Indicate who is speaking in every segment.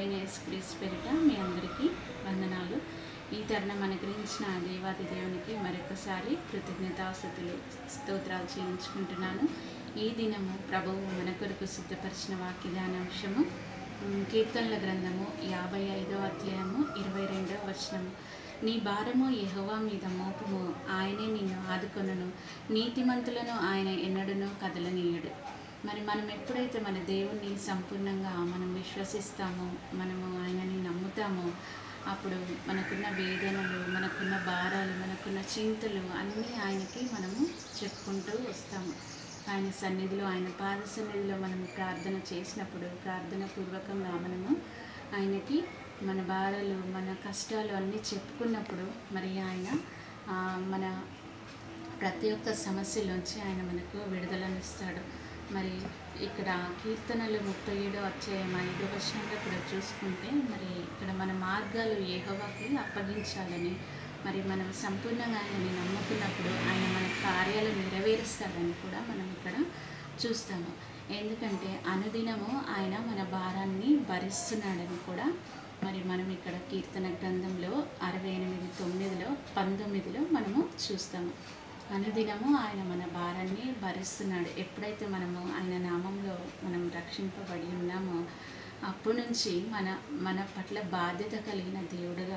Speaker 1: ప్రభువైన యేసుక్రీస్తు పేరిట మీ అందరికీ వందనాలు. ఈ తరుణం అనుగ్రహించిన దేవాది దేవునికి మరొకసారి కృతజ్ఞతాస్తుతులు స్తోత్రాలు చెల్లించుకుంటున్నాను. ఈ దినము ప్రభువు మన కొరకు సిద్ధపరిచిన వాక్య ధ్యానాంశము కీర్తనల గ్రంథము 55వ అధ్యాయము 22వ వచనము. నీ భారము యెహోవా మీద మోపుము, ఆయనే నిన్ను ఆదుకొనును, నీతిమంతులను ఆయన ఎన్నడూనూ కదలనీయడు. మరి మనం ఎప్పుడైతే మన దేవుణ్ణి సంపూర్ణంగా మనం విశ్వసిస్తామో, మనము ఆయనని నమ్ముతామో, అప్పుడు మనకున్న వేదనలు, మనకున్న భారాలు, మనకున్న చింతలు అన్నీ ఆయనకి మనము చెప్పుకుంటూ వస్తాము. ఆయన సన్నిధిలో, ఆయన పాద సన్నిధిలో మనము ప్రార్థన చేసినప్పుడు, ప్రార్థన పూర్వకంగా మనము ఆయనకి మన భారాలు, మన కష్టాలు అన్నీ చెప్పుకున్నప్పుడు మరి ఆయన మన ప్రతి ఒక్క సమస్యలోంచి ఆయన మనకు విడుదలనిస్తాడు. మరి ఇక్కడ కీర్తనలు 37వ అధ్యాయం 5వ వచనంలో కూడా చూసుకుంటే, మరి ఇక్కడ మన మార్గాలు యెహోవాకి అప్పగించాలని, మరి మనం సంపూర్ణంగా ఆయనని నమ్ముకున్నప్పుడు ఆయన మన కార్యాలు నెరవేరుస్తాడని కూడా మనం ఇక్కడ చూస్తాము. ఎందుకంటే అనుదినము ఆయన మన భారాన్ని భరిస్తున్నాడని కూడా మరి మనం ఇక్కడ కీర్తన గ్రంథంలో 68:9, 19లో మనము చూస్తాము. అనుదినము ఆయన మన భారాన్ని భరిస్తున్నాడు. ఎప్పుడైతే మనము ఆయన నామంలో మనం రక్షింపబడి ఉన్నామో అప్పటి నుంచి మన పట్ల బాధ్యత కలిగిన దేవుడుగా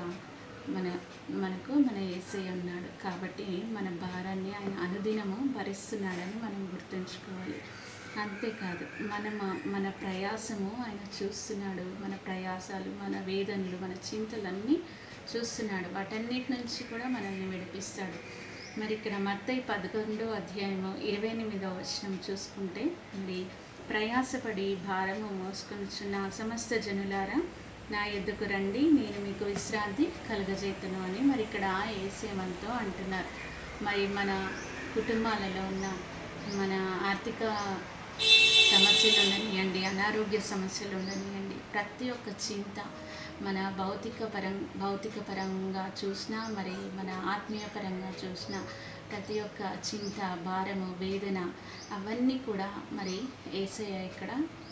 Speaker 1: మనకు మన యేసయ్య ఉన్నాడు. కాబట్టి మన భారాన్ని ఆయన అనుదినము భరిస్తున్నాడని మనం గుర్తుంచుకోవాలి. అంతేకాదు మన ప్రయాసము ఆయన చూస్తున్నాడు. మన ప్రయాసాలు, మన వేదనలు, మన చింతలన్నీ చూస్తున్నాడు. వాటన్నిటి నుంచి కూడా మనల్ని విడిపిస్తాడు. మరి ఇక్కడ మత్తయి 11వ అధ్యాయము 28వ వచనం చూసుకుంటే, మరి ప్రయాసపడి భారము మోసుకొనుచున్న సమస్త జనులారా నా యొద్దకు రండి, నేను మీకు విశ్రాంతి కలుగజేతును అని మరి ఇక్కడ యేసయ్య మనతో అంటున్నారు. మరి మన కుటుంబాలలో ఉన్న మన ఆర్థిక సమస్యలు ఉండనియండి, అనారోగ్య సమస్యలు ఉండనియండి, ప్రతి ఒక్క చింత మన భౌతిక పరంగా చూసినా, మరి మన ఆత్మీయ పరంగా చూసినా, ప్రతి ఒక్క చింత, భారము, వేదన అవన్నీ కూడా మరి యేసయ్య ఇక్కడ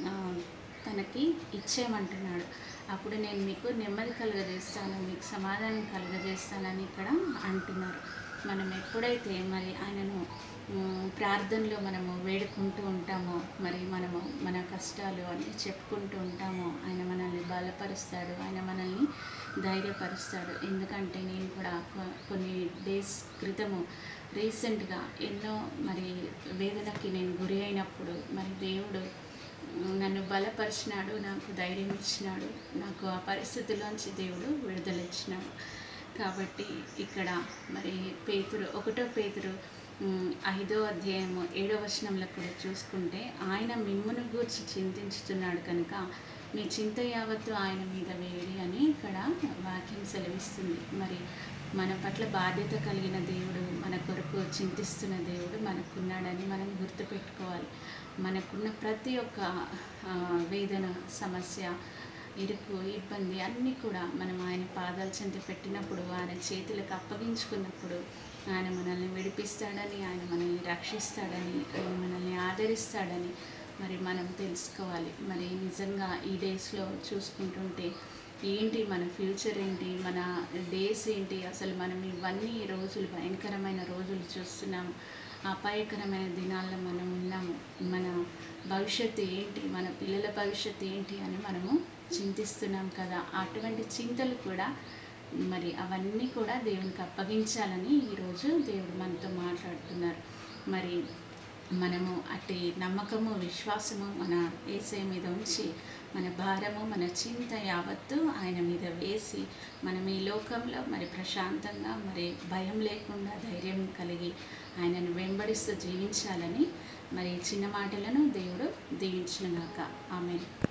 Speaker 1: తనకి ఇచ్చేయమంటున్నాడు. అప్పుడు నేను మీకు నెమ్మది కలుగజేస్తాను, మీకు సమాధానం కలుగజేస్తానని ఇక్కడ అంటున్నారు. మనం ఎప్పుడైతే మరి ఆయనను ప్రార్థనలో మనము వేడుకుంటూ ఉంటామో, మరి మనము మన కష్టాలు అన్నీ చెప్పుకుంటూ ఉంటామో, ఆయన మనల్ని బలపరుస్తాడు, ఆయన మనల్ని ధైర్యపరుస్తాడు. ఎందుకంటే నేను కూడా కొన్ని డేస్ క్రితము రీసెంట్గా ఎన్నో మరి వేదనకి నేను గురి అయినప్పుడు మరి దేవుడు నన్ను బలపరిచినాడు, నాకు ధైర్యం ఇచ్చినాడు, నాకు ఆ పరిస్థితిలోంచి దేవుడు విడుదల ఇచ్చినాడు. కాబట్టి ఇక్కడ మరి 1 పేతురు 5వ అధ్యాయము 7వ వచనంలో కూడా చూసుకుంటే, ఆయన మిమ్మును గూర్చి చింతించుతున్నాడు కనుక మీ చింత యావత్తు ఆయన మీద వేడి అని ఇక్కడ వాక్యం సెలవిస్తుంది. మరి మన పట్ల బాధ్యత కలిగిన దేవుడు, మన కొరకు చింతిస్తున్న దేవుడు మనకున్నాడని మనం గుర్తుపెట్టుకోవాలి. మనకున్న ప్రతి ఒక్క వేదన, సమస్య, ఇరుకు, ఇబ్బంది అన్నీ కూడా మనం ఆయన పాదాల చెంత పెట్టినప్పుడు, ఆయన చేతులకు అప్పగించుకున్నప్పుడు ఆయన మనల్ని విడిపిస్తాడని, ఆయన మనల్ని రక్షిస్తాడని, ఆయన మనల్ని ఆదరిస్తాడని మరి మనం తెలుసుకోవాలి. మరి నిజంగా ఈ డేస్లో చూసుకుంటుంటే ఏంటి మన ఫ్యూచర్ ఏంటి, మన డేస్ ఏంటి, అసలు మనం ఇవన్నీ రోజులు, భయంకరమైన రోజులు చూస్తున్నాము, అపాయకరమైన దినాల్లో మనం ఉన్నాము. మన భవిష్యత్తు ఏంటి, మన పిల్లల భవిష్యత్తు ఏంటి అని మనము చింతిస్తున్నాం కదా. అటువంటి చింతలు కూడా మరి అవన్నీ కూడా దేవునికి అప్పగించాలని ఈరోజు దేవుడు మనతో మాట్లాడుతున్నారు. మరి మనము అట్టి నమ్మకము, విశ్వాసము మన యేసయ్య మీద ఉంచి, మన భారము, మన చింత యావత్తు ఆయన మీద వేసి, మనం ఈ లోకంలో మరి ప్రశాంతంగా, మరి భయం లేకుండా, ధైర్యం కలిగి ఆయనను వెంబడిస్తూ జీవించాలని మరి చిన్న మాటలను దేవుడు దీవించునుగాక. ఆమేన్.